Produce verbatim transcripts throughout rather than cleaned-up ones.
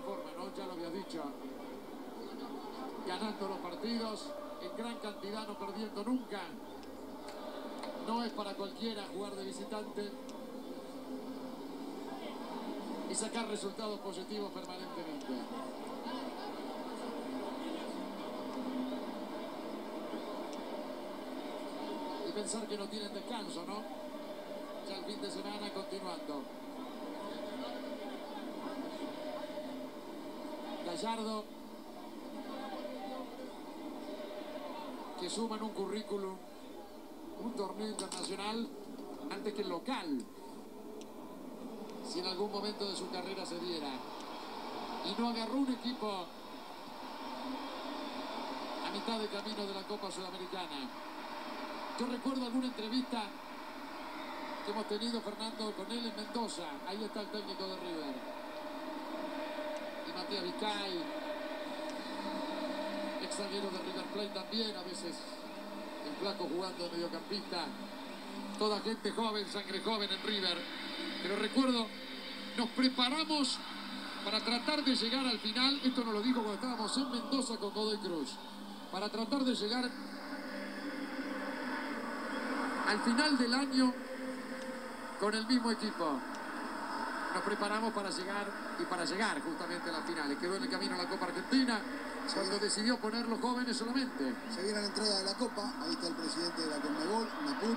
buena forma, ¿no? Ya lo había dicho. Ganando los partidos en gran cantidad, no perdiendo nunca. No es para cualquiera jugar de visitante y sacar resultados positivos permanentemente. Y pensar que no tienen descanso, ¿no? Ya el fin de semana continuando. Gallardo, que suma en un currículum un torneo internacional antes que el local, si en algún momento de su carrera se diera, y no agarró un equipo a mitad de camino de la Copa Sudamericana. Yo recuerdo alguna entrevista que hemos tenido, Fernando, con él en Mendoza. Ahí está el técnico de River. Y Matías Vizcay, ex zaguero de River Plate también, a veces el flaco jugando de mediocampista. Toda gente joven, sangre joven en River. Pero recuerdo, nos preparamos para tratar de llegar al final. Esto nos lo dijo cuando estábamos en Mendoza con Godoy Cruz. Para tratar de llegar al final del año con el mismo equipo. Nos preparamos para llegar y para llegar justamente a las finales. Quedó en el camino a la Copa Argentina cuando decidió poner los jóvenes solamente. Se viene la entrada de la Copa. Ahí está el presidente de la Conmebol, Naput.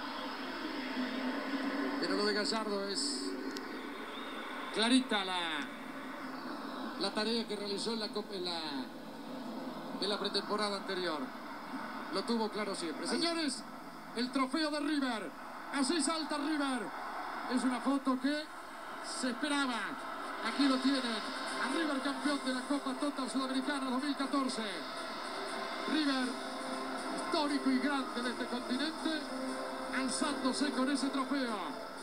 Pero lo de Gallardo es clarita la, la tarea que realizó en la, en la, en la pretemporada anterior. Lo tuvo claro siempre. Ahí. Señores, el trofeo de River. Así salta River. Es una foto que se esperaba. Aquí lo tienen. A River campeón de la Copa Total Sudamericana dos mil catorce. River, histórico y grande de este continente, alzándose con ese trofeo.